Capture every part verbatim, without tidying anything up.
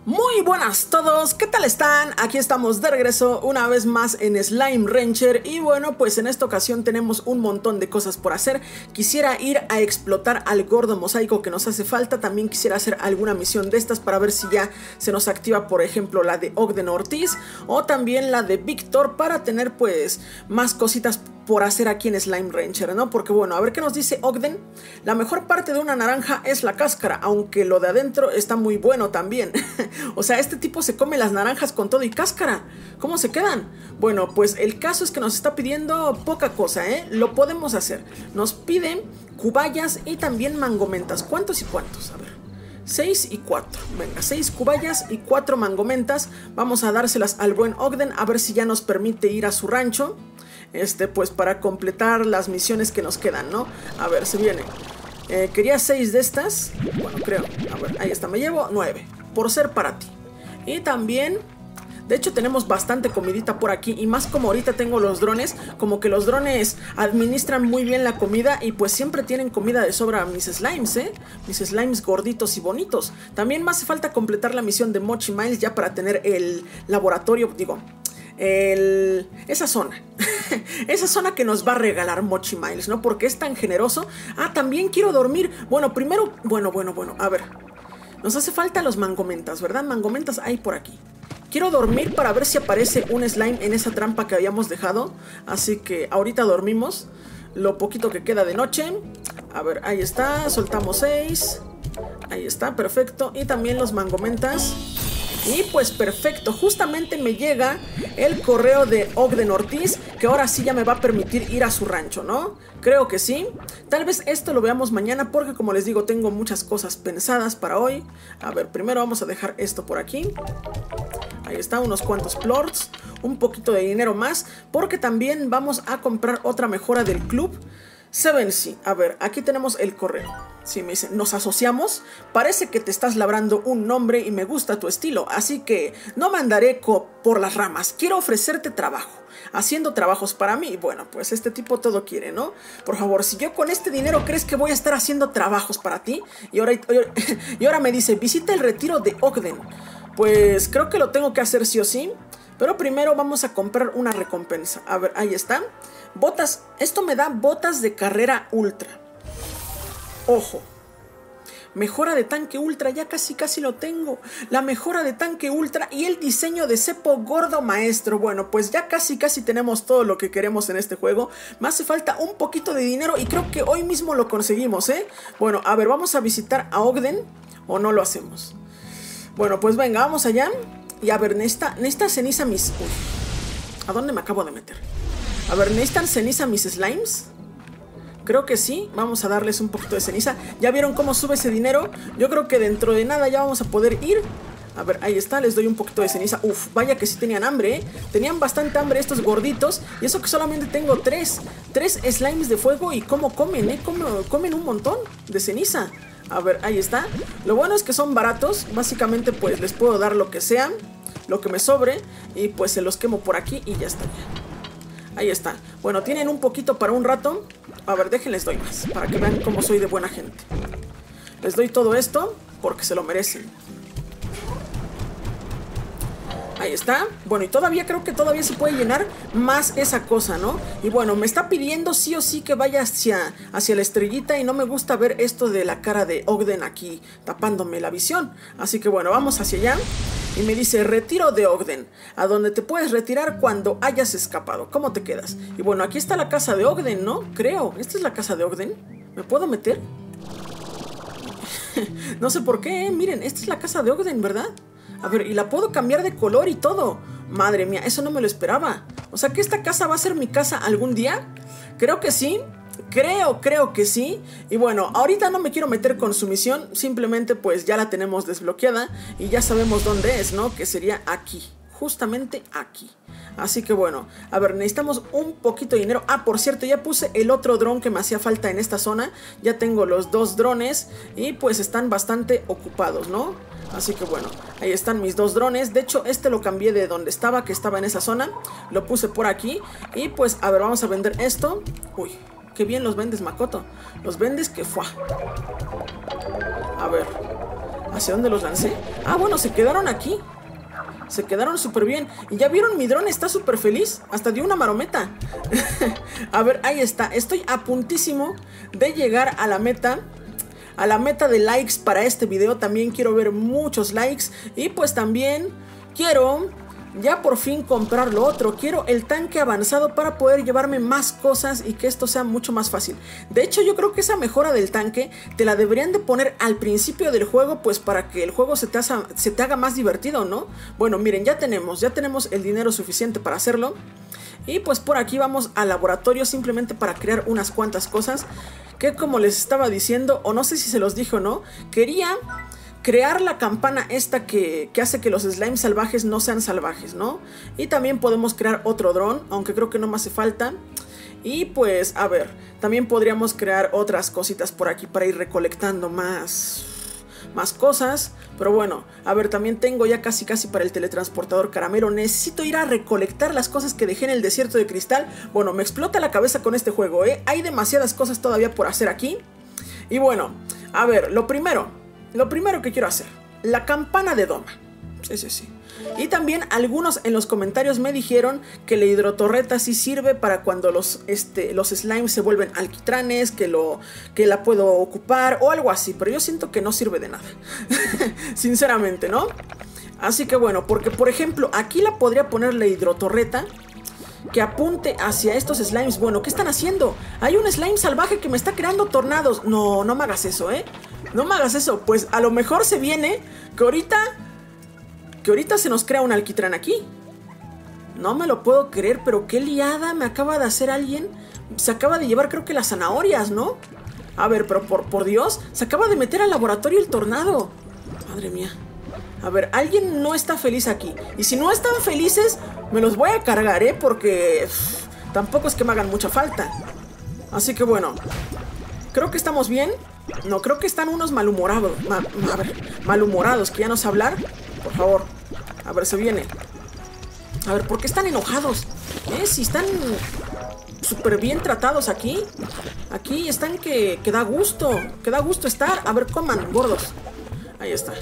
Muy buenas todos, ¿qué tal están? Aquí estamos de regreso una vez más en Slime Rancher. Y bueno, pues en esta ocasión tenemos un montón de cosas por hacer. Quisiera ir a explotar al gordo mosaico que nos hace falta. También quisiera hacer alguna misión de estas para ver si ya se nos activa, por ejemplo, la de Ogden Ortiz o también la de Víctor, para tener pues más cositas por hacer aquí en Slime Rancher, ¿no? Porque bueno, a ver qué nos dice Ogden. La mejor parte de una naranja es la cáscara, aunque lo de adentro está muy bueno también. O sea, este tipo se come las naranjas con todo y cáscara. ¿Cómo se quedan? Bueno, pues el caso es que nos está pidiendo poca cosa, ¿eh? Lo podemos hacer. Nos piden cubayas y también mangomentas. ¿Cuántos y cuántos? A ver. seis y cuatro. Venga, seis cubayas y cuatro mangomentas. Vamos a dárselas al buen Ogden a ver si ya nos permite ir a su rancho. Este, pues para completar las misiones que nos quedan, ¿no? A ver, se viene. Eh, quería seis de estas. Bueno, creo. A ver, ahí está. Me llevo nueve. Por ser para ti. Y también, de hecho tenemos bastante comidita por aquí. Y más como ahorita tengo los drones. Como que los drones administran muy bien la comida. Y pues siempre tienen comida de sobra mis slimes, ¿eh? Mis slimes gorditos y bonitos. También me hace falta completar la misión de Mochi Miles ya para tener el laboratorio, digo... El... esa zona esa zona que nos va a regalar Mochi Miles, ¿no? Porque es tan generoso. Ah, también quiero dormir. Bueno, primero, bueno, bueno, bueno, a ver. Nos hace falta los mangomentas, ¿verdad? Mangomentas hay por aquí. Quiero dormir para ver si aparece un slime en esa trampa que habíamos dejado. Así que ahorita dormimos lo poquito que queda de noche. A ver, ahí está, soltamos seis. Ahí está, perfecto. Y también los mangomentas. Y pues perfecto, justamente me llega el correo de Ogden Ortiz, que ahora sí ya me va a permitir ir a su rancho, ¿no? Creo que sí. Tal vez esto lo veamos mañana porque, como les digo, tengo muchas cosas pensadas para hoy. A ver, primero vamos a dejar esto por aquí. Ahí está, unos cuantos plorts, un poquito de dinero más, porque también vamos a comprar otra mejora del club. Seven C, a ver, aquí tenemos el correo. Sí, me dice, nos asociamos. Parece que te estás labrando un nombre y me gusta tu estilo, así que no me andaré por las ramas. Quiero ofrecerte trabajo, haciendo trabajos para mí. Bueno, pues este tipo todo quiere, ¿no? Por favor, si yo con este dinero crees que voy a estar haciendo trabajos para ti. Y ahora, y ahora me dice, visita el retiro de Ogden. Pues creo que lo tengo que hacer sí o sí. Pero primero vamos a comprar una recompensa. A ver, ahí está. Botas, esto me da botas de carrera ultra. Ojo. Mejora de tanque ultra, ya casi casi lo tengo. La mejora de tanque ultra y el diseño de cepo gordo maestro. Bueno, pues ya casi casi tenemos todo lo que queremos en este juego. Me hace falta un poquito de dinero y creo que hoy mismo lo conseguimos, ¿eh? Bueno, a ver, vamos a visitar a Ogden. ¿O no lo hacemos? Bueno, pues venga, vamos allá. Y a ver, necesita, necesita ceniza mis... Uy, ¿a dónde me acabo de meter? A ver, ¿necesitan ceniza mis slimes? Creo que sí, vamos a darles un poquito de ceniza. ¿Ya vieron cómo sube ese dinero? Yo creo que dentro de nada ya vamos a poder ir. A ver, ahí está, les doy un poquito de ceniza. Uf, vaya que sí tenían hambre, ¿eh? Tenían bastante hambre estos gorditos. Y eso que solamente tengo tres Tres slimes de fuego. Y cómo comen, ¿eh? Cómo, comen un montón de ceniza. A ver, ahí está. Lo bueno es que son baratos. Básicamente pues les puedo dar lo que sea, lo que me sobre. Y pues se los quemo por aquí y ya está. Ahí está. Bueno, tienen un poquito para un rato. A ver, déjenles doy más, para que vean cómo soy de buena gente. Les doy todo esto porque se lo merecen. Ahí está. Bueno, y todavía creo que todavía se puede llenar más esa cosa, ¿no? Y bueno, me está pidiendo sí o sí que vaya hacia, hacia la estrellita. Y no me gusta ver esto de la cara de Ogden aquí tapándome la visión. Así que bueno, vamos hacia allá. Y me dice, retiro de Ogden, a donde te puedes retirar cuando hayas escapado. ¿Cómo te quedas? Y bueno, aquí está la casa de Ogden, ¿no? Creo, ¿esta es la casa de Ogden? ¿Me puedo meter? No sé por qué, ¿eh? Miren, esta es la casa de Ogden, ¿verdad? A ver, y la puedo cambiar de color y todo. Madre mía, eso no me lo esperaba. O sea que esta casa va a ser mi casa algún día. Creo que sí. Creo, creo que sí. Y bueno, ahorita no me quiero meter con su misión. Simplemente pues ya la tenemos desbloqueada. Y ya sabemos dónde es, ¿no? Que sería aquí. Justamente aquí. Así que bueno, a ver, necesitamos un poquito de dinero. Ah, por cierto, ya puse el otro dron que me hacía falta en esta zona. Ya tengo los dos drones y pues están bastante ocupados, ¿no? Así que bueno, ahí están mis dos drones. De hecho, este lo cambié de donde estaba, que estaba en esa zona. Lo puse por aquí. Y pues, a ver, vamos a vender esto. Uy, qué bien los vendes, Makoto. Los vendes que fuá. A ver, ¿Hacia dónde los lancé? Ah, bueno, se quedaron aquí. Se quedaron súper bien. Y ya vieron, mi dron está súper feliz. Hasta dio una marometa. A ver, ahí está. Estoy a puntísimo de llegar a la meta. A la meta de likes para este video. También quiero ver muchos likes. Y pues también quiero ya por fin comprar lo otro. Quiero el tanque avanzado para poder llevarme más cosas y que esto sea mucho más fácil. De hecho, yo creo que esa mejora del tanque te la deberían de poner al principio del juego, pues para que el juego se te, haga, se te haga más divertido, ¿no? Bueno, miren, ya tenemos, ya tenemos el dinero suficiente para hacerlo. Y pues por aquí vamos al laboratorio simplemente para crear unas cuantas cosas que, como les estaba diciendo, o no sé si se los dije o no, quería crear la campana esta que, que hace que los slimes salvajes no sean salvajes, ¿no? Y también podemos crear otro dron, aunque creo que no me hace falta. Y pues, a ver, también podríamos crear otras cositas por aquí para ir recolectando más, más cosas. Pero bueno, a ver, también tengo ya casi casi para el teletransportador caramelo. Necesito ir a recolectar las cosas que dejé en el desierto de cristal. Bueno, me explota la cabeza con este juego, ¿eh? Hay demasiadas cosas todavía por hacer aquí. Y bueno, a ver, lo primero... Lo primero que quiero hacer, la campana de doma. Sí, sí, sí. Y también algunos en los comentarios me dijeron que la hidrotorreta sí sirve para cuando los, este, los slimes se vuelven alquitranes, que, lo, que la puedo ocupar o algo así. Pero yo siento que no sirve de nada. Sinceramente, ¿no? Así que bueno, porque por ejemplo, aquí la podría poner la hidrotorreta que apunte hacia estos slimes. Bueno, ¿qué están haciendo? Hay un slime salvaje que me está creando tornados. No, no me hagas eso, ¿eh? No me hagas eso. Pues a lo mejor se viene que ahorita Que ahorita se nos crea un alquitrán aquí. No me lo puedo creer, pero qué liada me acaba de hacer alguien. Se acaba de llevar, creo que las zanahorias, ¿no? A ver, pero por, por Dios, se acaba de meter al laboratorio el tornado. Madre mía. A ver, alguien no está feliz aquí. Y si no están felices, me los voy a cargar, ¿eh? Porque uff, tampoco es que me hagan mucha falta. Así que bueno, creo que estamos bien. No, creo que están unos malhumorados. Ma, a ver, malhumorados, que ya no sé hablar. Por favor, a ver, se viene. A ver, ¿por qué están enojados? ¿Eh? Si están súper bien tratados aquí. Aquí están que, que da gusto. Que da gusto estar. A ver, coman, gordos. Ahí está.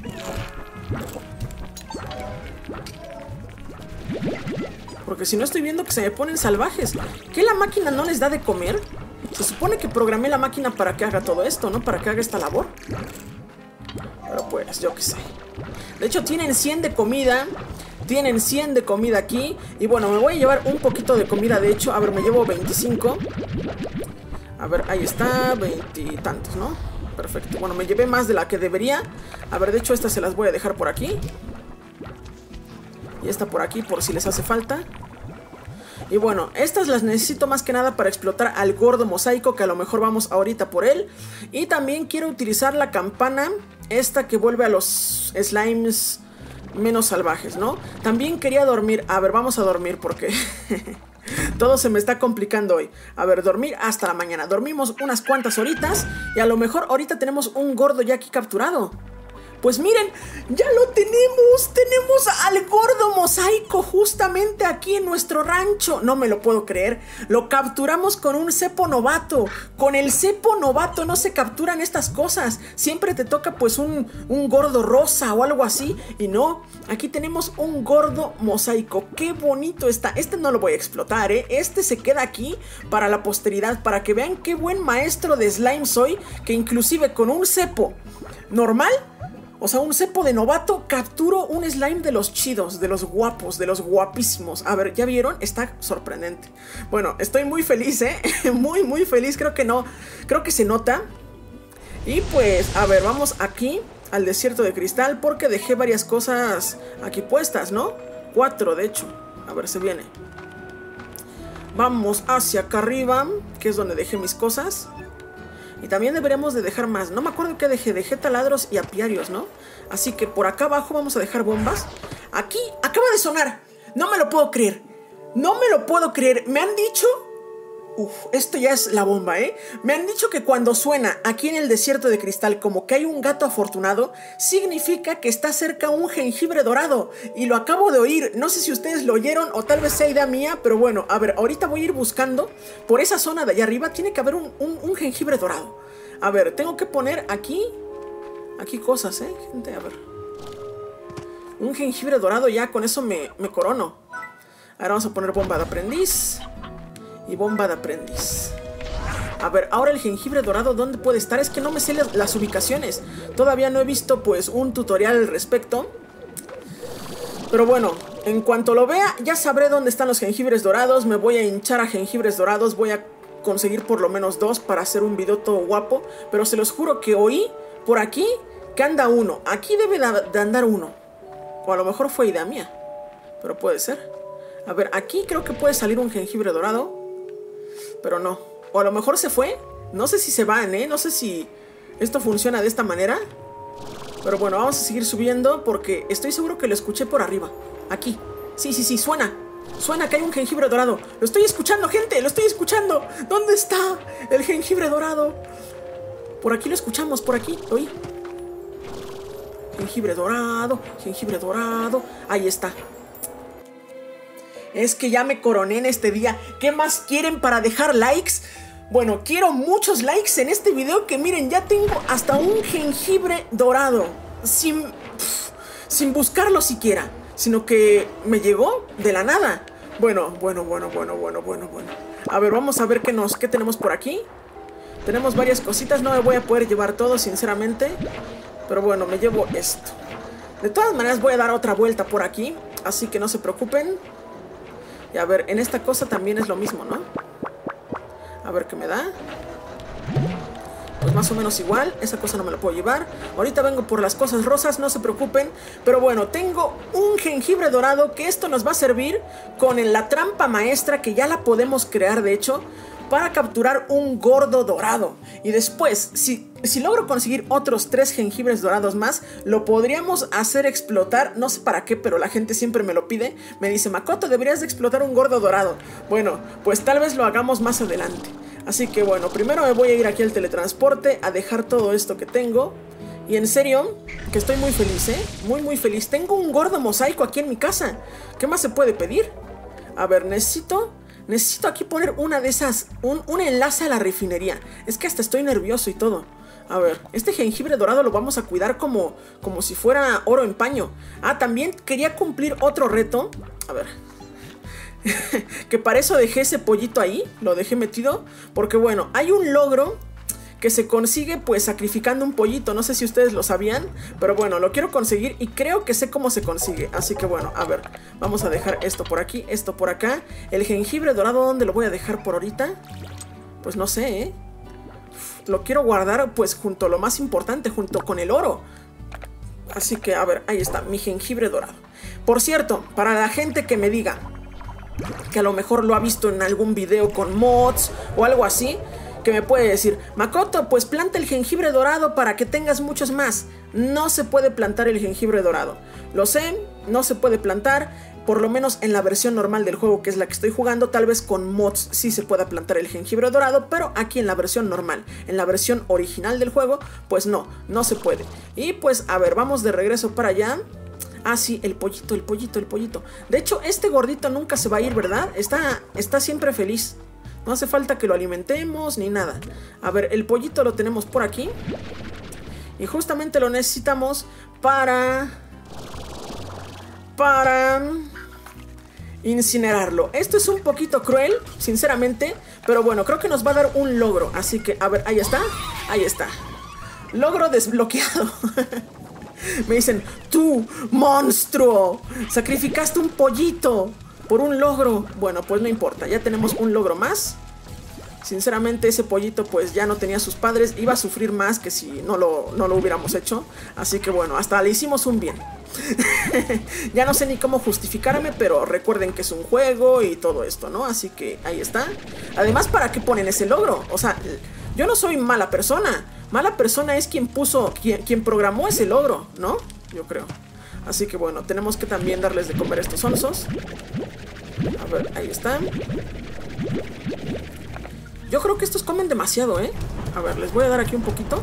Porque si no estoy viendo que se me ponen salvajes. ¿Qué la máquina no les da de comer? Se supone que programé la máquina para que haga todo esto, ¿no? Para que haga esta labor. Pero pues, yo qué sé. De hecho, tienen cien de comida. Tienen cien de comida aquí. Y bueno, me voy a llevar un poquito de comida. De hecho, a ver, me llevo veinticinco. A ver, ahí está, veintitantos, ¿no? Perfecto, bueno, me llevé más de la que debería. A ver, de hecho, estas se las voy a dejar por aquí. Y esta por aquí, por si les hace falta. Y bueno, estas las necesito más que nada para explotar al gordo mosaico, que a lo mejor vamos ahorita por él. Y también quiero utilizar la campana, esta que vuelve a los slimes menos salvajes, ¿no? También quería dormir. A ver, vamos a dormir porque todo se me está complicando hoy. A ver, dormir hasta la mañana. Dormimos unas cuantas horitas y a lo mejor ahorita tenemos un gordo ya aquí capturado. Pues miren, ya lo tenemos. Tenemos al gordo mosaico justamente aquí en nuestro rancho. No me lo puedo creer. Lo capturamos con un cepo novato. Con el cepo novato no se capturan estas cosas. Siempre te toca pues un, un gordo rosa o algo así. Y no, aquí tenemos un gordo mosaico. Qué bonito está. Este no lo voy a explotar, ¿eh? Este se queda aquí para la posteridad. Para que vean qué buen maestro de slime soy. Que inclusive con un cepo normal, o sea, un cepo de novato, capturo un slime de los chidos, de los guapos, de los guapísimos. A ver, ¿ya vieron? Está sorprendente. Bueno, estoy muy feliz, ¿eh? Muy, muy feliz. Creo que no, creo que se nota. Y pues, a ver, vamos aquí al desierto de cristal porque dejé varias cosas aquí puestas, ¿no? Cuatro, de hecho. A ver, se viene. Vamos hacia acá arriba, que es donde dejé mis cosas. Y también deberíamos de dejar más. No me acuerdo qué dejé. Dejé taladros y apiarios, ¿no? Así que por acá abajo vamos a dejar bombas. Aquí acaba de sonar. No me lo puedo creer. No me lo puedo creer. Me han dicho... Uf, esto ya es la bomba, ¿eh? Me han dicho que cuando suena aquí en el desierto de cristal como que hay un gato afortunado, significa que está cerca un jengibre dorado. Y lo acabo de oír. No sé si ustedes lo oyeron o tal vez sea idea mía, pero bueno, a ver, ahorita voy a ir buscando. Por esa zona de allá arriba tiene que haber un, un, un jengibre dorado. A ver, tengo que poner aquí... aquí cosas, ¿eh, gente? A ver. Un jengibre dorado, ya con eso me, me corono. Ahora vamos a poner bomba de aprendiz. Y bomba de aprendiz. A ver, ahora el jengibre dorado, ¿dónde puede estar? Es que no me sé las, las ubicaciones. Todavía no he visto, pues, un tutorial al respecto. Pero bueno, en cuanto lo vea, ya sabré dónde están los jengibres dorados. Me voy a hinchar a jengibres dorados. Voy a conseguir por lo menos dos para hacer un video todo guapo. Pero se los juro que oí por aquí que anda uno. Aquí debe de andar uno. O a lo mejor fue idea mía. Pero puede ser. A ver, aquí creo que puede salir un jengibre dorado. Pero no. O a lo mejor se fue. No sé si se van, ¿eh? No sé si esto funciona de esta manera. Pero bueno, vamos a seguir subiendo porque estoy seguro que lo escuché por arriba. Aquí. Sí, sí, sí, suena. Suena que hay un jengibre dorado. Lo estoy escuchando, gente, lo estoy escuchando. ¿Dónde está el jengibre dorado? Por aquí lo escuchamos, por aquí. ¿Oí? Jengibre dorado, jengibre dorado. Ahí está. Es que ya me coroné en este día. ¿Qué más quieren para dejar likes? Bueno, quiero muchos likes en este video. Que miren, ya tengo hasta un jengibre dorado. Sin, pff, sin buscarlo siquiera. Sino que me llegó de la nada. Bueno, bueno, bueno, bueno, bueno, bueno, bueno. A ver, vamos a ver qué, nos, qué tenemos por aquí. Tenemos varias cositas. No me voy a poder llevar todo, sinceramente. Pero bueno, me llevo esto. De todas maneras voy a dar otra vuelta por aquí. Así que no se preocupen. Y a ver, en esta cosa también es lo mismo, ¿no? A ver qué me da. Pues más o menos igual. Esa cosa no me la puedo llevar. Ahorita vengo por las cosas rosas, no se preocupen. Pero bueno, tengo un jengibre dorado. Que esto nos va a servir con la trampa maestra. Que ya la podemos crear, de hecho, para capturar un gordo dorado. Y después, si, si logro conseguir otros tres jengibres dorados más, lo podríamos hacer explotar. No sé para qué, pero la gente siempre me lo pide. Me dice, Makoto, deberías de explotar un gordo dorado. Bueno, pues tal vez lo hagamos más adelante. Así que bueno, primero me voy a ir aquí al teletransporte, a dejar todo esto que tengo. Y en serio, que estoy muy feliz, ¿eh? Muy, muy feliz. Tengo un gordo mosaico aquí en mi casa. ¿Qué más se puede pedir? A ver, necesito... Necesito aquí poner una de esas, un, un enlace a la refinería. Es que hasta estoy nervioso y todo. A ver, este jengibre dorado lo vamos a cuidar como, como si fuera oro en paño. Ah, también quería cumplir otro reto. A ver. Que para eso dejé ese pollito ahí. Lo dejé metido. Porque bueno, hay un logro que se consigue pues sacrificando un pollito. No sé si ustedes lo sabían, pero bueno, lo quiero conseguir y creo que sé cómo se consigue. Así que bueno, a ver, vamos a dejar esto por aquí, esto por acá. El jengibre dorado, ¿dónde lo voy a dejar por ahorita? Pues no sé, ¿eh? Lo quiero guardar pues junto a lo más importante, junto con el oro. Así que a ver, ahí está, mi jengibre dorado. Por cierto, para la gente que me diga que a lo mejor lo ha visto en algún video con mods o algo así, que me puede decir, Makoto, pues planta el jengibre dorado para que tengas muchos más. No se puede plantar el jengibre dorado. Lo sé, no se puede plantar. Por lo menos en la versión normal del juego, que es la que estoy jugando. Tal vez con mods sí se pueda plantar el jengibre dorado, pero aquí en la versión normal, en la versión original del juego, pues no, no se puede. Y pues a ver, vamos de regreso para allá. Ah, sí, el pollito, el pollito, el pollito. De hecho, este gordito nunca se va a ir, ¿verdad? Está, está siempre feliz. No hace falta que lo alimentemos ni nada. A ver, el pollito lo tenemos por aquí. Y justamente lo necesitamos para... Para... incinerarlo. Esto es un poquito cruel, sinceramente. Pero bueno, creo que nos va a dar un logro. Así que, a ver, ahí está. Ahí está. Logro desbloqueado. Me dicen, tú, monstruo, sacrificaste un pollito por un logro. Bueno, pues no importa, ya tenemos un logro más. Sinceramente ese pollito pues ya no tenía sus padres. Iba a sufrir más que si no lo, no lo hubiéramos hecho. Así que bueno, hasta le hicimos un bien. Ya no sé ni cómo justificarme, pero recuerden que es un juego y todo esto, ¿no? Así que ahí está. Además, ¿para qué ponen ese logro? O sea, yo no soy mala persona. Mala persona es quien puso, quien, quien programó ese logro, ¿no? Yo creo. Así que bueno, tenemos que también darles de comer a estos onzos. A ver, ahí están. Yo creo que estos comen demasiado, ¿eh? A ver, les voy a dar aquí un poquito.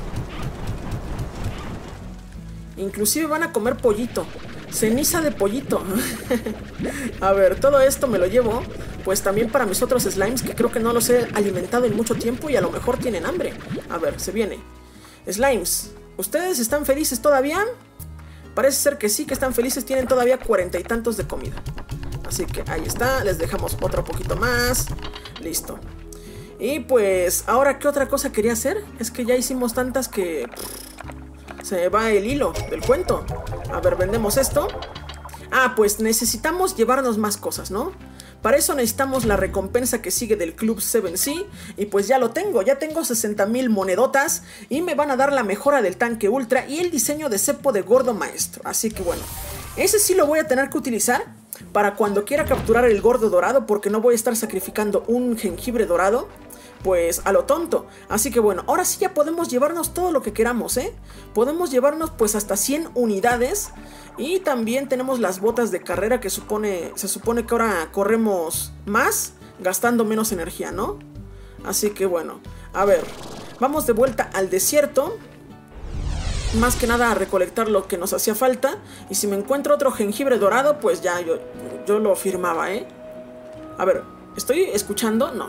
Inclusive van a comer pollito. Ceniza de pollito. A ver, todo esto me lo llevo pues también para mis otros slimes, que creo que no los he alimentado en mucho tiempo y a lo mejor tienen hambre. A ver, se viene. Slimes, ¿Ustedes están felices todavía? Parece ser que sí, que están felices. Tienen todavía cuarenta y tantos de comida. Así que ahí está, les dejamos otro poquito más. Listo. Y pues, ahora, ¿qué otra cosa quería hacer? Es que ya hicimos tantas que pff, se me va el hilo del cuento. A ver, vendemos esto. Ah, pues necesitamos llevarnos más cosas, ¿no? Para eso necesitamos la recompensa que sigue del Club siete C. Y pues ya lo tengo, ya tengo sesenta mil monedotas. Y me van a dar la mejora del tanque ultra y el diseño de cepo de gordo maestro. Así que bueno, ese sí lo voy a tener que utilizar para cuando quiera capturar el gordo dorado, porque no voy a estar sacrificando un jengibre dorado pues a lo tonto. Así que bueno, ahora sí ya podemos llevarnos todo lo que queramos, ¿eh? Podemos llevarnos pues hasta cien unidades. Y también tenemos las botas de carrera que supone, se supone que ahora corremos más gastando menos energía, ¿no? Así que bueno, a ver, vamos de vuelta al desierto. Más que nada a recolectar lo que nos hacía falta. Y si me encuentro otro jengibre dorado, pues ya yo, yo lo firmaba, ¿eh? A ver, ¿estoy escuchando? No.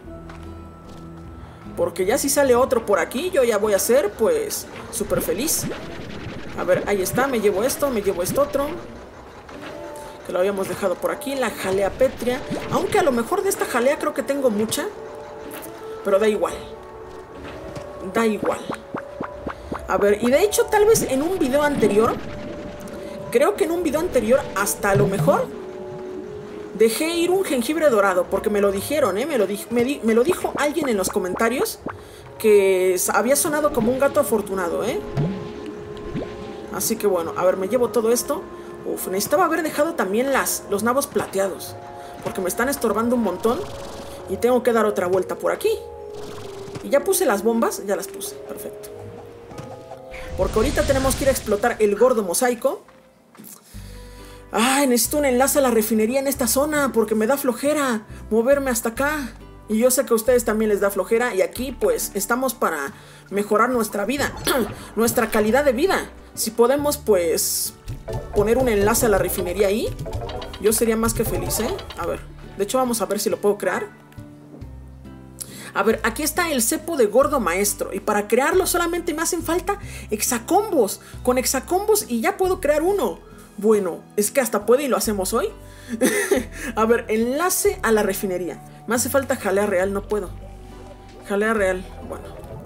Porque ya si sale otro por aquí, yo ya voy a ser, pues, súper feliz. A ver, ahí está, me llevo esto, me llevo esto otro. Que lo habíamos dejado por aquí, la jalea pétrea. Aunque a lo mejor de esta jalea creo que tengo mucha. Pero da igual. Da igual. A ver, y de hecho tal vez en un video anterior, creo que en un video anterior hasta a lo mejor dejé ir un jengibre dorado, porque me lo dijeron, ¿eh? Me lo, di me, di me lo dijo alguien en los comentarios que había sonado como un gato afortunado, ¿eh? Así que bueno, a ver, me llevo todo esto. Uf, necesitaba haber dejado también las, los nabos plateados, porque me están estorbando un montón y tengo que dar otra vuelta por aquí. Y ya puse las bombas, ya las puse, perfecto. Porque ahorita tenemos que ir a explotar el gordo mosaico. Ay, necesito un enlace a la refinería en esta zona, porque me da flojera moverme hasta acá. Y yo sé que a ustedes también les da flojera. Y aquí pues estamos para mejorar nuestra vida, nuestra calidad de vida. Si podemos pues poner un enlace a la refinería ahí, yo sería más que feliz, ¿eh? A ver, de hecho vamos a ver si lo puedo crear. A ver, aquí está el cepo de gordo maestro. Y para crearlo solamente me hacen falta hexacombos. Con hexacombos y ya puedo crear uno. Bueno, es que hasta puede y lo hacemos hoy. A ver, enlace a la refinería. Me hace falta jalea real, no puedo. Jalea real, bueno.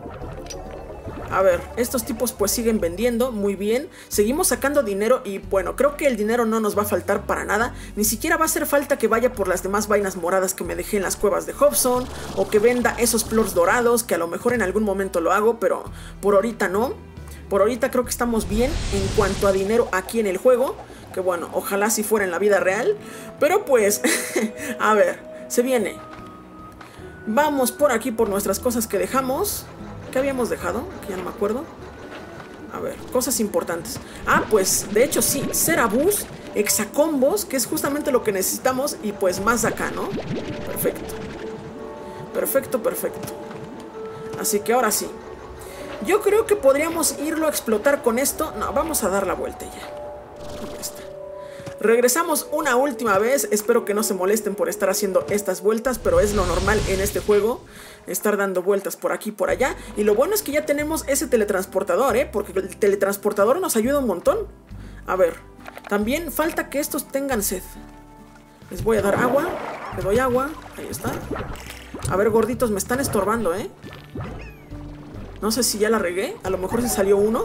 A ver, estos tipos pues siguen vendiendo, muy bien. Seguimos sacando dinero y bueno, creo que el dinero no nos va a faltar para nada. Ni siquiera va a hacer falta que vaya por las demás vainas moradas que me dejé en las cuevas de Hobson. O que venda esos plors dorados, que a lo mejor en algún momento lo hago, pero por ahorita no. Por ahorita creo que estamos bien en cuanto a dinero aquí en el juego. Que bueno, ojalá si fuera en la vida real. Pero pues, a ver, se viene. Vamos por aquí por nuestras cosas que dejamos. ¿Qué habíamos dejado? Que ya no me acuerdo. A ver, cosas importantes. Ah, pues, de hecho sí, Cerabus, hexacombos, que es justamente lo que necesitamos. Y pues más acá, ¿no? Perfecto. Perfecto, perfecto. Así que ahora sí. Yo creo que podríamos irlo a explotar con esto. No, vamos a dar la vuelta ya. Y ya está. Regresamos una última vez. Espero que no se molesten por estar haciendo estas vueltas, pero es lo normal en este juego, estar dando vueltas por aquí y por allá. Y lo bueno es que ya tenemos ese teletransportador, ¿eh? Porque el teletransportador nos ayuda un montón. A ver, también falta que estos tengan sed. Les voy a dar agua. Le doy agua, ahí está. A ver, gorditos, me están estorbando, ¿eh? No sé si ya la regué. A lo mejor se salió uno.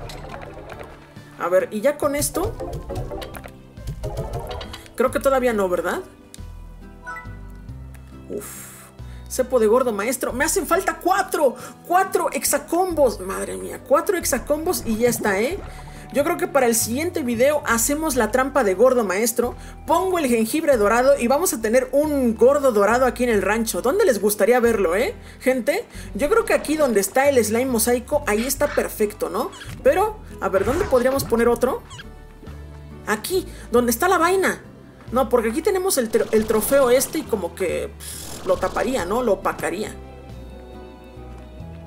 A ver, y ya con esto creo que todavía no, ¿verdad? Uf. Cepo de gordo maestro. Me hacen falta cuatro. Cuatro hexacombos. Madre mía, cuatro hexacombos y ya está, ¿eh? Yo creo que para el siguiente video hacemos la trampa de gordo maestro. Pongo el jengibre dorado y vamos a tener un gordo dorado aquí en el rancho. ¿Dónde les gustaría verlo, eh? Gente, yo creo que aquí donde está el slime mosaico, ahí está perfecto, ¿no? Pero, a ver, ¿dónde podríamos poner otro? Aquí, donde está la vaina. No, porque aquí tenemos el, tr el trofeo este y como que pff, lo taparía, ¿no? Lo opacaría.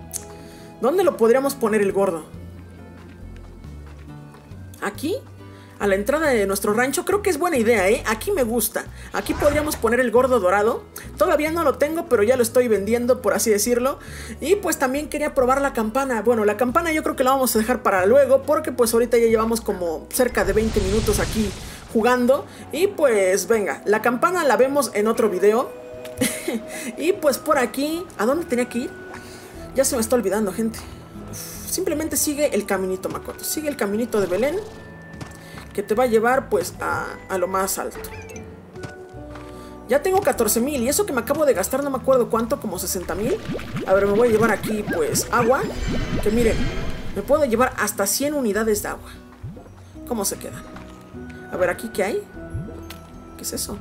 ¿Dónde lo podríamos poner el gordo? ¿Aquí? a la entrada de nuestro rancho. Creo que es buena idea, ¿eh? Aquí me gusta. Aquí podríamos poner el gordo dorado. Todavía no lo tengo, pero ya lo estoy vendiendo, por así decirlo. Y pues también quería probar la campana. Bueno, la campana yo creo que la vamos a dejar para luego, porque pues ahorita ya llevamos como cerca de veinte minutos aquí jugando. Y pues venga, la campana la vemos en otro video. Y pues por aquí, ¿a dónde tenía que ir? Ya se me está olvidando, gente. Uf, simplemente sigue el caminito, Makoto. Sigue el caminito de Belén, que te va a llevar pues a, a lo más alto. Ya tengo catorce mil y eso que me acabo de gastar no me acuerdo cuánto, como sesenta mil. A ver, me voy a llevar aquí pues agua. Que miren, me puedo llevar hasta cien unidades de agua. ¿Cómo se quedan? A ver, ¿aquí qué hay? ¿Qué es eso?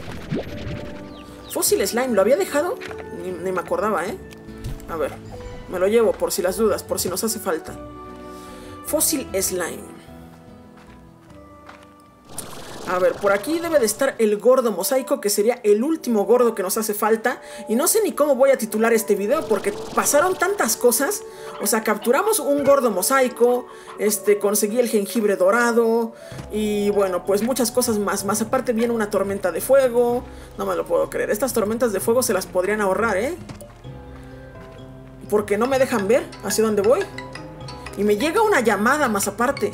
Fósil slime, ¿lo había dejado? Ni, ni me acordaba, ¿eh? A ver, me lo llevo por si las dudas, por si nos hace falta. Fósil slime. A ver, por aquí debe de estar el gordo mosaico, que sería el último gordo que nos hace falta. Y no sé ni cómo voy a titular este video, porque pasaron tantas cosas. O sea, capturamos un gordo mosaico, este, conseguí el jengibre dorado, y bueno, pues muchas cosas más. Más aparte viene una tormenta de fuego. No me lo puedo creer, estas tormentas de fuego se las podrían ahorrar, ¿eh? Porque no me dejan ver hacia dónde voy. Y me llega una llamada más aparte.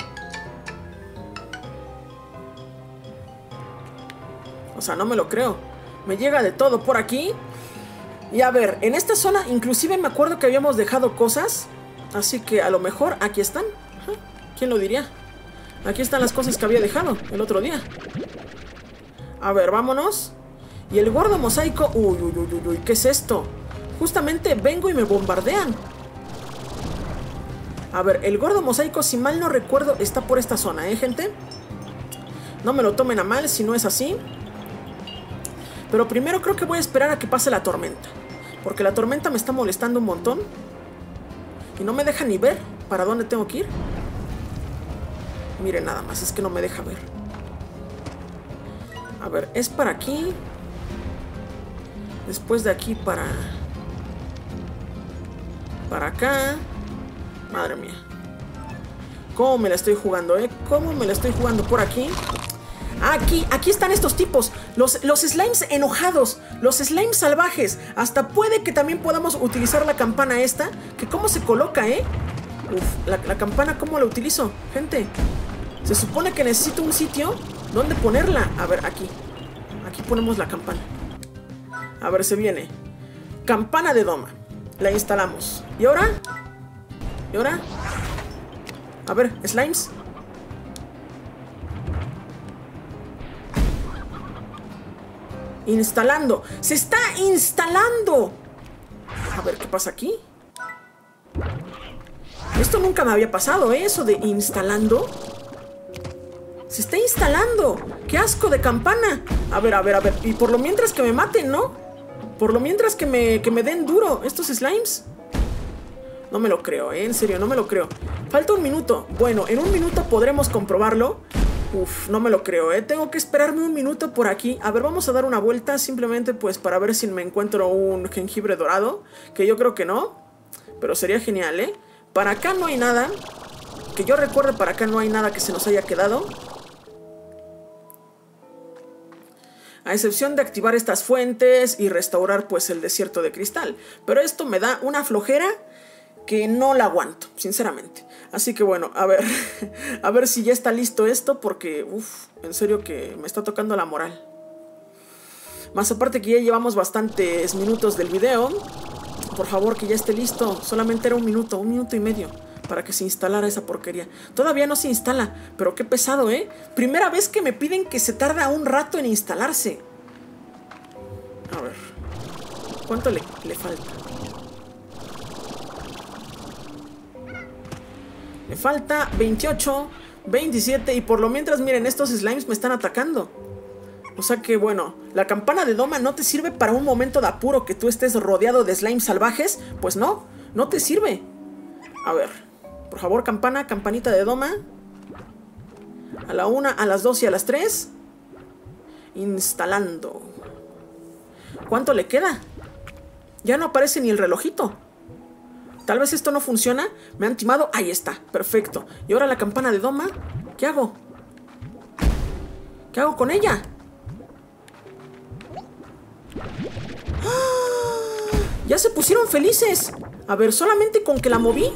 O sea, no me lo creo. Me llega de todo por aquí. Y a ver, en esta zona inclusive me acuerdo que habíamos dejado cosas. Así que a lo mejor aquí están. ¿Quién lo diría? Aquí están las cosas que había dejado el otro día. A ver, vámonos. Y el gordo mosaico... Uy, uy, uy, uy, uy, ¿qué es esto? Justamente vengo y me bombardean. A ver, el gordo mosaico, si mal no recuerdo, está por esta zona, ¿eh, gente? No me lo tomen a mal si no es así. Pero primero creo que voy a esperar a que pase la tormenta, porque la tormenta me está molestando un montón y no me deja ni ver para dónde tengo que ir. Miren nada más, es que no me deja ver. A ver, es para aquí. Después de aquí para... Para acá. Madre mía. ¿Cómo me la estoy jugando, eh? ¿Cómo me la estoy jugando por aquí? Aquí, aquí están estos tipos, los, los slimes enojados, los slimes salvajes. Hasta puede que también podamos utilizar la campana esta. Que cómo se coloca, ¿eh? Uf, la, la campana, ¿cómo la utilizo? Gente, se supone que necesito un sitio donde ponerla. A ver, aquí. Aquí ponemos la campana. A ver, se viene campana de doma. La instalamos. ¿Y ahora? ¿Y ahora? A ver, slimes. Instalando. ¡Se está instalando! A ver, ¿qué pasa aquí? Esto nunca me había pasado, ¿eh? Eso de instalando. ¡Se está instalando! ¡Qué asco de campana! A ver, a ver, a ver. Y por lo mientras que me maten, ¿no? Por lo mientras que me, que me den duro estos slimes. No me lo creo, ¿eh? En serio, no me lo creo. Falta un minuto. Bueno, en un minuto podremos comprobarlo. Uf, no me lo creo, ¿eh? Tengo que esperarme un minuto por aquí. A ver, vamos a dar una vuelta simplemente pues para ver si me encuentro un jengibre dorado. Que yo creo que no, pero sería genial, ¿eh? Para acá no hay nada. Que yo recuerde, para acá no hay nada que se nos haya quedado. A excepción de activar estas fuentes y restaurar pues el desierto de cristal. Pero esto me da una flojera que no la aguanto, sinceramente. Así que bueno, a ver, a ver si ya está listo esto, porque, uff, en serio que me está tocando la moral. Más aparte que ya llevamos bastantes minutos del video. Por favor, que ya esté listo. Solamente era un minuto, un minuto y medio para que se instalara esa porquería. Todavía no se instala, pero qué pesado, ¿eh? Primera vez que me piden que se tarda un rato en instalarse. A ver, ¿cuánto le, le falta? Me falta veintiocho, veintisiete. Y por lo mientras, miren, estos slimes me están atacando. O sea que bueno, la campana de doma no te sirve para un momento de apuro que tú estés rodeado de slimes salvajes. Pues no, no te sirve. A ver, por favor, campana, campanita de doma. A la una, a las dos y a las tres. Instalando. ¿Cuánto le queda? Ya no aparece ni el relojito. Tal vez esto no funciona. Me han timado. Ahí está, perfecto. Y ahora la campana de doma. ¿Qué hago? ¿Qué hago con ella? ¡Ah! Ya se pusieron felices. A ver, solamente con que la moví.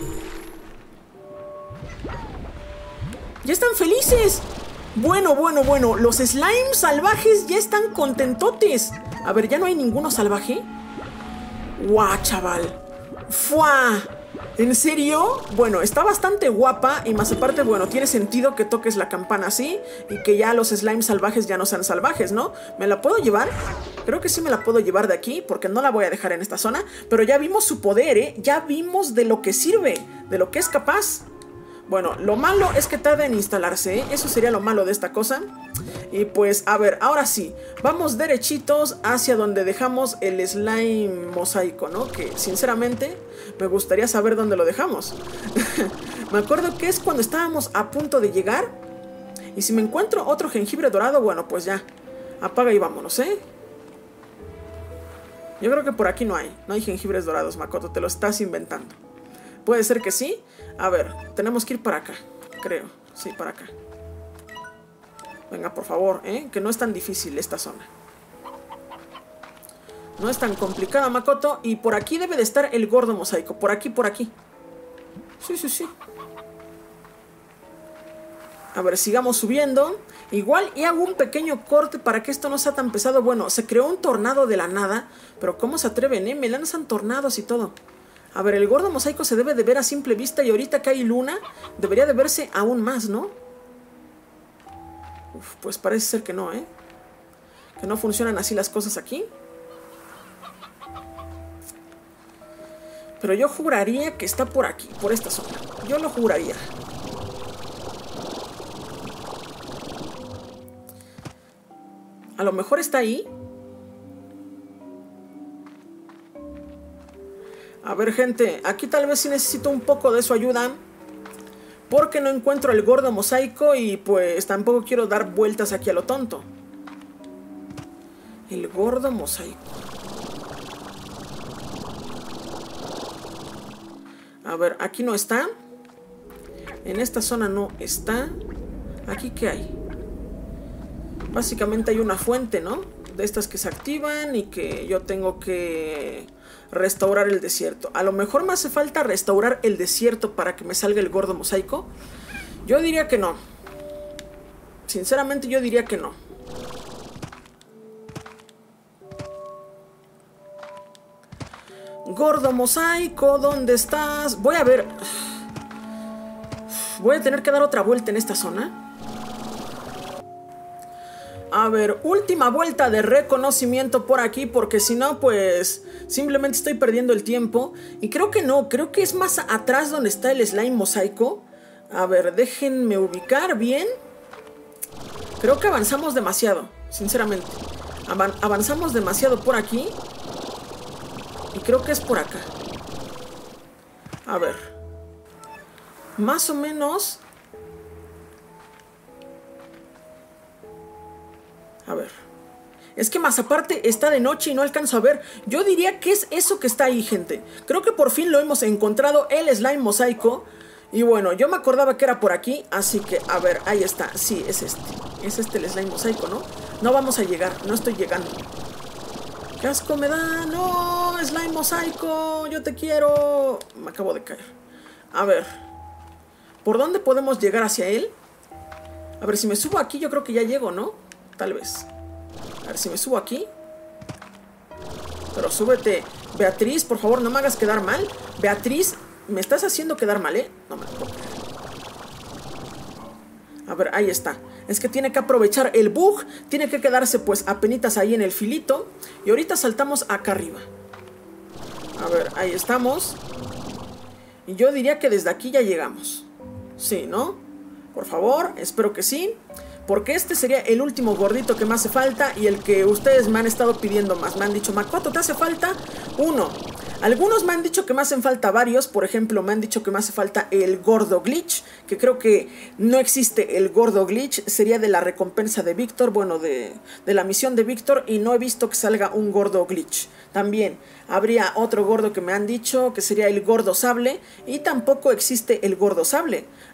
Ya están felices. Bueno, bueno, bueno. Los slimes salvajes ya están contentotes. A ver, ¿ya no hay ninguno salvaje? ¡Guau, chaval! ¡Fua! ¿En serio? Bueno, está bastante guapa. Y más aparte, bueno, tiene sentido que toques la campana así. Y que ya los slimes salvajes ya no sean salvajes, ¿no? ¿Me la puedo llevar? Creo que sí me la puedo llevar de aquí, porque no la voy a dejar en esta zona. Pero ya vimos su poder, ¿eh? Ya vimos de lo que sirve, de lo que es capaz. Bueno, lo malo es que tarda en instalarse, ¿eh? Eso sería lo malo de esta cosa. Y pues, a ver, ahora sí, vamos derechitos hacia donde dejamos el slime mosaico, ¿no? Que sinceramente me gustaría saber dónde lo dejamos. Me acuerdo que es cuando estábamos a punto de llegar. Y si me encuentro otro jengibre dorado, bueno, pues ya, apaga y vámonos, ¿eh? Yo creo que por aquí no hay, no hay jengibres dorados, Makoto, te lo estás inventando. Puede ser que sí. A ver, tenemos que ir para acá, creo. Sí, para acá. Venga, por favor, ¿eh? Que no es tan difícil esta zona. No es tan complicada, Makoto. Y por aquí debe de estar el gordo mosaico. Por aquí, por aquí. Sí, sí, sí. A ver, sigamos subiendo. Igual y hago un pequeño corte para que esto no sea tan pesado. Bueno, se creó un tornado de la nada. Pero ¿cómo se atreven, eh? Me lanzan tornados y todo. A ver, el gordo mosaico se debe de ver a simple vista. Y ahorita que hay luna, debería de verse aún más, ¿no? Uf, pues parece ser que no, ¿eh? Que no funcionan así las cosas aquí. Pero yo juraría que está por aquí, por esta zona. Yo lo juraría. A lo mejor está ahí. A ver, gente, aquí tal vez sí necesito un poco de su ayuda. Porque no encuentro el gordo mosaico y pues tampoco quiero dar vueltas aquí a lo tonto. El gordo mosaico. A ver, aquí no está. En esta zona no está. ¿Aquí qué hay? Básicamente hay una fuente, ¿no? De estas que se activan y que yo tengo que restaurar el desierto. A lo mejor me hace falta restaurar el desierto para que me salga el gordo mosaico. Yo diría que no. Sinceramente yo diría que no. Gordo mosaico, ¿dónde estás? Voy a ver. Voy a tener que dar otra vuelta en esta zona. A ver, última vuelta de reconocimiento por aquí, porque si no, pues simplemente estoy perdiendo el tiempo. Y creo que no, creo que es más atrás donde está el slime mosaico. A ver, déjenme ubicar bien. Creo que avanzamos demasiado, sinceramente. Avan- avanzamos demasiado por aquí. Y creo que es por acá. A ver. Más o menos. A ver. Es que más aparte está de noche y no alcanzo a ver. Yo diría que es eso que está ahí, gente. Creo que por fin lo hemos encontrado, el slime mosaico. Y bueno, yo me acordaba que era por aquí. Así que, a ver, ahí está. Sí, es este. Es este el slime mosaico, ¿no? No vamos a llegar, no estoy llegando. ¡Qué asco me da! ¡No! ¡Slime mosaico! ¡Yo te quiero! Me acabo de caer. A ver. ¿Por dónde podemos llegar hacia él? A ver, si me subo aquí yo creo que ya llego, ¿no? Tal vez. A ver si me subo aquí. Pero súbete. Beatriz, por favor, no me hagas quedar mal. Beatriz, me estás haciendo quedar mal, ¿eh? No me lo puedo creer. A ver, ahí está. Es que tiene que aprovechar el bug. Tiene que quedarse pues apenitas ahí en el filito. Y ahorita saltamos acá arriba. A ver, ahí estamos. Y yo diría que desde aquí ya llegamos. Sí, ¿no? Por favor, espero que sí. Porque este sería el último gordito que me hace falta. Y el que ustedes me han estado pidiendo más. Me han dicho, Makoto, ¿te hace falta? Uno. Algunos me han dicho que me hacen falta varios. Por ejemplo, me han dicho que me hace falta el gordo glitch, que creo que no existe el gordo glitch. Sería de la recompensa de Víctor. Bueno, de, de la misión de Víctor. Y no he visto que salga un gordo glitch. También habría otro gordo que me han dicho, que sería el gordo sable. Y tampoco existe el gordo sable.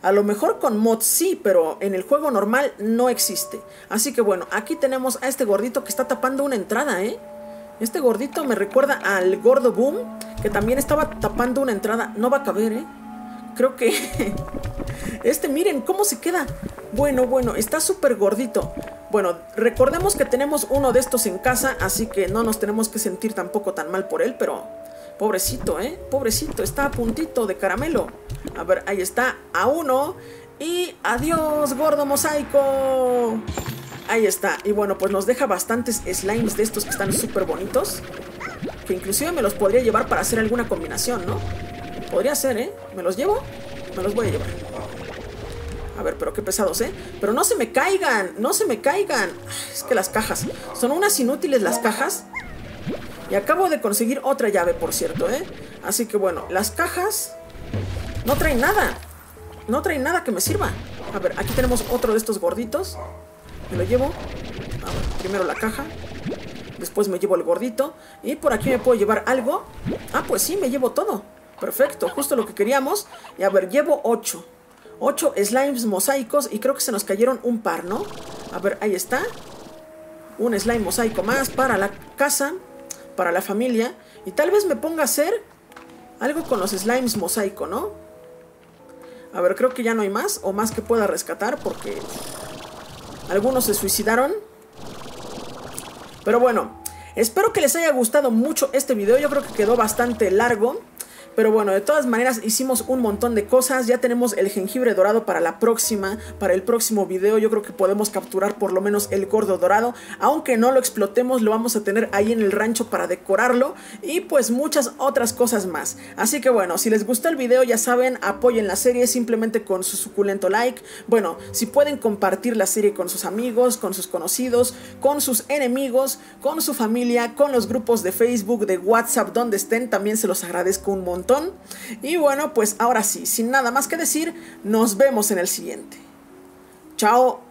A lo mejor con mods sí, pero en el juego normal no existe. Así que bueno, aquí tenemos a este gordito que está tapando una entrada, ¿eh? Este gordito me recuerda al gordo Boom, que también estaba tapando una entrada. No va a caber, ¿eh? Creo que... Este, miren cómo se queda. Bueno, bueno, está súper gordito. Bueno, recordemos que tenemos uno de estos en casa, así que no nos tenemos que sentir tampoco tan mal por él, pero... Pobrecito, ¿eh? Pobrecito, está a puntito de caramelo. A ver, ahí está, a uno. Y adiós, gordo mosaico. Ahí está, y bueno, pues nos deja bastantes slimes de estos que están súper bonitos, que inclusive me los podría llevar para hacer alguna combinación, ¿no? Podría ser, ¿eh? ¿Me los llevo? Me los voy a llevar. A ver, pero qué pesados, ¿eh? Pero no se me caigan, no se me caigan. Ay, es que las cajas, son unas inútiles las cajas. Y acabo de conseguir otra llave, por cierto, ¿eh? Así que bueno, las cajas no traen nada. No traen nada que me sirva. A ver, aquí tenemos otro de estos gorditos. Me lo llevo. A ver, primero la caja, después me llevo el gordito. Y por aquí me puedo llevar algo. Ah, pues sí, me llevo todo. Perfecto, justo lo que queríamos. Y a ver, llevo ocho ocho slimes mosaicos. Y creo que se nos cayeron un par, ¿no? A ver, ahí está. Un slime mosaico más para la casa, para la familia. Y tal vez me ponga a hacer algo con los slimes mosaico, ¿no? A ver, creo que ya no hay más. O más que pueda rescatar, porque algunos se suicidaron. Pero bueno, espero que les haya gustado mucho este video. Yo creo que quedó bastante largo, pero bueno, de todas maneras hicimos un montón de cosas. Ya tenemos el jengibre dorado para la próxima, para el próximo video. Yo creo que podemos capturar por lo menos el gordo dorado. Aunque no lo explotemos, lo vamos a tener ahí en el rancho para decorarlo. Y pues muchas otras cosas más. Así que bueno, si les gustó el video, ya saben, apoyen la serie simplemente con su suculento like. Bueno, si pueden compartir la serie con sus amigos, con sus conocidos, con sus enemigos, con su familia, con los grupos de Facebook, de WhatsApp, donde estén, también se los agradezco un montón. Y bueno, pues ahora sí, sin nada más que decir, nos vemos en el siguiente. Chao.